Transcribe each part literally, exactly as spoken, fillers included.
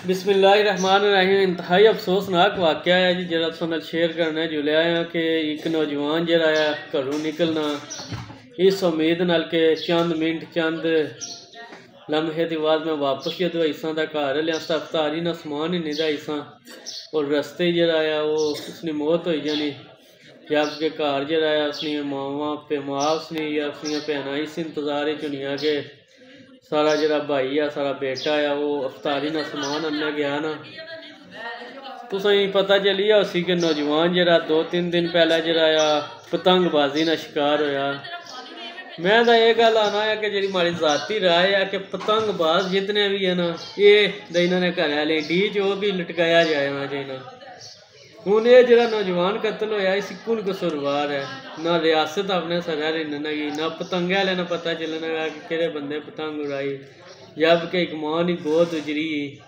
बिस्मिल्लाहिर्रहमानिर्रहीम। इंतहाई अफसोसनाक वाक़या है जी जरा तुहाडे नाल शेयर करना जुलिया है कि एक नौजवान जरा घरों निकलना इस उम्मीद नाल के चंद मिनट चंद लम्हे के बाद मैं वापस जो इसा का घर लिया अफ्तारी ना समान ही नहीं था इसा और रस्ते जरा वो उसकी मौत हो जानी जबकि घर जरा उसनी मावा पे माँ उसनी या उसनिया भैन इस इंतजार चुनिया के सारा जरा भाई आ सारा बेटा आ वो अफ्तारी ना समान अन्ने गया ना तो सही पता चली आ उसी के नौजवान जरा दो तीन दिन पहले जरा पतंगबाजी ना शिकार होया। मैं तो ये गल आना है कि जी हमारी जाती राय है कि पतंगबाज जितने भी है ना ये इन्होंने घर वाले डी जो भी लटकाया जाए चाहिए। हूँ ये जरा नौजवान कत्ल होया इस कौन कसूरवार है ना रियासत अपने सजा रिनना गई ना पतंगे वाले ना पता चलना गा कि केड़े बंदे पतंग उड़ाई जबकि एक मां की गोद उजरी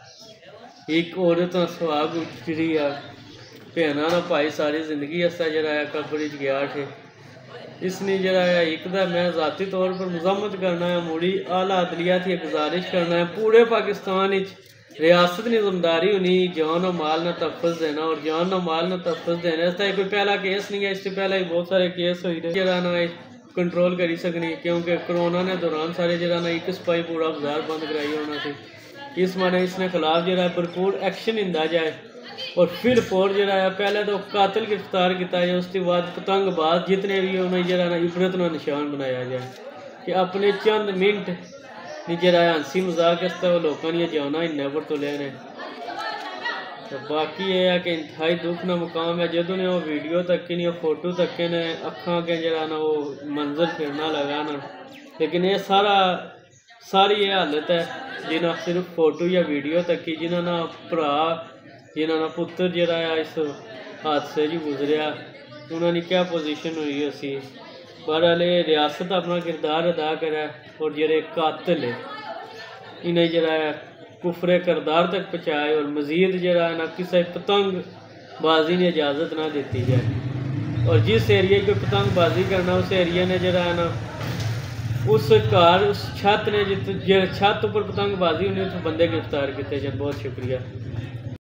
एक औरत सुहाग उजरी आ भैन ना भाई सारी जिंदगी ऐसा जरा कब्र च गया थे इसने जरा एक दा मैं ज़ाती तौर पर मजम्मत करना है मुड़ी आला अदलिया थी गुजारिश करना है पूरे पाकिस्तान रियासत ने जिम्मेदारी होनी जान और माल ना तहफ़्फ़ुज़ देना और जान और माल ना तहफ़्फ़ुज़ देना इसका कोई पहला केस नहीं है इससे पहले बहुत सारे केस हुए जरा ना कंट्रोल करी सकनी क्योंकि कोरोना ने दौरान सारे जरा ना एक सपाई पूरा बाजार बंद कराई होना सी इस माने इसने खिलाफ जरा भरपूर एक्शन इंदा जाए और फिर फोर जरा पहले तो कातिल गिरफ्तार किया जाए उसके बाद पतंगबाज जितने भी उन्हें जरा ना इबरत ना निशान बनाया जाए कि अपने चंद मिनट जरा हंसी मजाक वो लोगों ने जाना इन्ने पर तुले ने तो बाकी ये है कि इंतहाई दुख ना मुकाम है जो ने वो वीडियो तक नहीं फोटो तक ने अखा के जरा ना वो मंजर फिरना लगा ना लेकिन ये सारा सारी ये हालत है जिन्हें सिर्फ फोटो या वीडियो तक की जिन्होंने ना भरा जिन्होंने पुत्र जरा इस हादसे च गुजरिया उन्होंने क्या पोजीशन हुई असी बहरहाल रियासत अपना किरदार अदा करे और जरे कातिल इन्हें जरा कुफरे किरदार तक पहुँचाए और मजीद जरा ना किसी पतंगबाजी ने इजाज़त ना दी जाए और जिस एरिए को पतंगबाजी करना उस एरिए ने जरा ना उस घर उस छत ने जित छत पर पतंगबाजी होनी उस बंदे गिरफ्तार किए जाए। बहुत शुक्रिया।